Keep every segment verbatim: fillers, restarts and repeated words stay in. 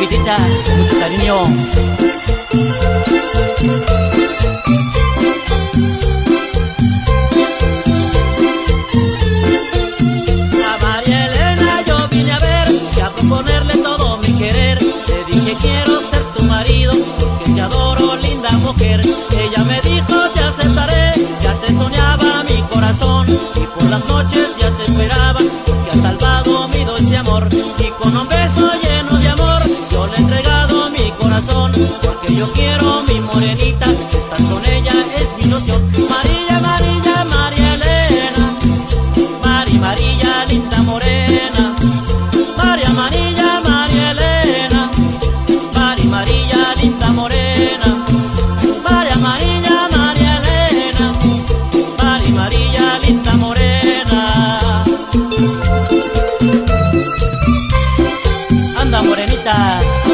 morenita, con mucho cariño. A María Elena yo vine a ver y a proponerle todo mi querer. Le dije quiero ser tu marido, porque te adoro, linda mujer. Ella me dijo te aceptaré, ya te soñaba mi corazón, y por las noches ya te esperaba, porque has salvado mi dulce amor. Y con un beso lleno de amor yo le he entregado mi corazón, porque yo quiero mi morenita, estar con ella es mi ilusión. María, María, María Elena, Mari, María, linda morena. María, María, María Elena, Mari, María, linda morena. María, María, María Elena, Mari, María, linda morena. Anda morenita.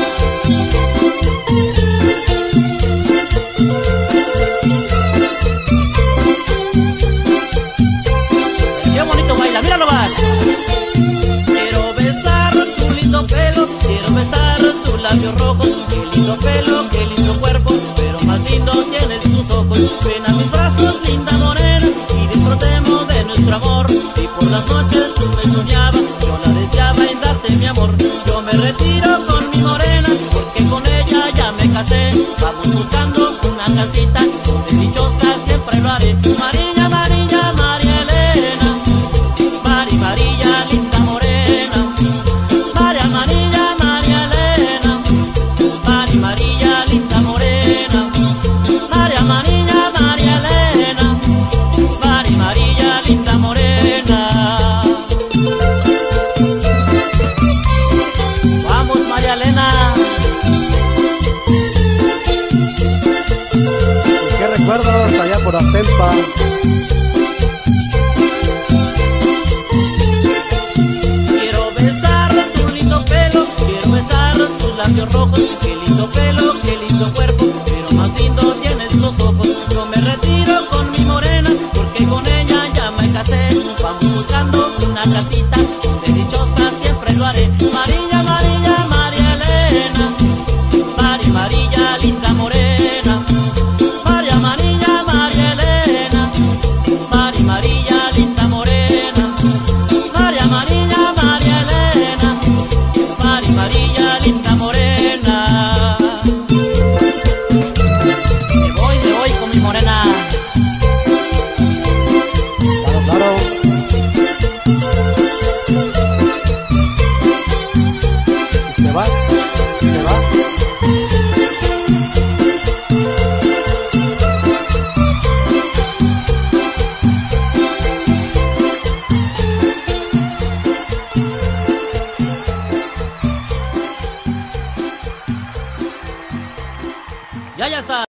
Qué bonito baila, mira nomás. Quiero besar tu lindo pelo, quiero besar tus labios rojos. Qué lindo pelo, qué lindo cuerpo, pero más lindo tienes tus ojos. Ven a mis brazos, linda morena, y disfrutemos de nuestro amor. Y por las noches tú me soñabas, yo la deseaba en darte mi amor. Yo me retiro con mi morena, porque con ella ya me casé. Vamos buscando una casita, donde dichosa siempre lo haré. María, María, María Elena, Mari, María, linda morena. María, María, María Elena, Mari, María, linda morena. María, María, María Elena, Mari, María, linda morena. Vamos, María Elena. ¿Qué recuerdos allá por Atempa? Quiero besar tu lindo pelo, quiero besar tus labios rojos. Qué lindo pelo, qué lindo cuerpo, pero más lindo tienes los ojos. Yo me retiro con mi morena, porque con ella ya me casé. Vamos buscando una casita, donde dichosa siempre lo haré. María, María, María Elena, Mari, María, linda morena. María, María, María Elena, Mari, María, linda morena. María, María, María Elena, Mari, María, linda morena. Me voy, me voy con mi morena. Claro, claro. Y se va, se va. Ya, ya está.